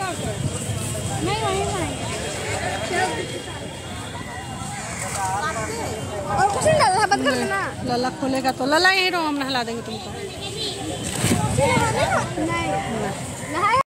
नहीं वहीं जाएंगे। और कुछ नहीं डालना, बंद कर देना। लला खोलेगा तो लला यहीं रहो, हम नहला देंगे तुमको। नहीं